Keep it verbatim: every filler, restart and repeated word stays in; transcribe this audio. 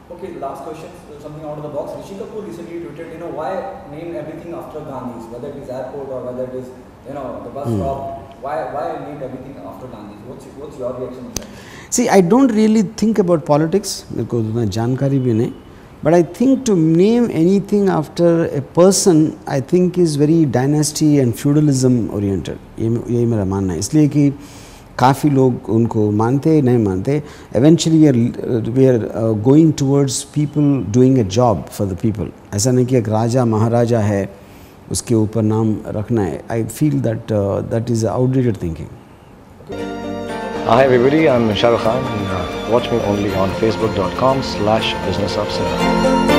Okay, last question, something out of the box. Rishi Kapoor recently tweeted, you know, why name everything after Gandhis, whether it is airport or whether it is, you know, the bus Hmm. stop. Why, why name everything after Gandhis? What's, what's your reaction on that? See, I don't really think about politics because I jankari bhi nahi. But I think to name anything after a person, I think is very dynasty and feudalism oriented. ये यही मेरा मानना है. इसलिए कि काफ़ी लोग उनको मानते नहीं मानते. Eventually we are we are uh, going towards people doing a job for the people. ऐसा नहीं कि एक राजा महाराजा है उसके ऊपर नाम रखना है. I feel that uh, that is outdated thinking. Hi everybody, I'm Shah Rukh Khan and uh, watch me only on facebook dot com slash business upside.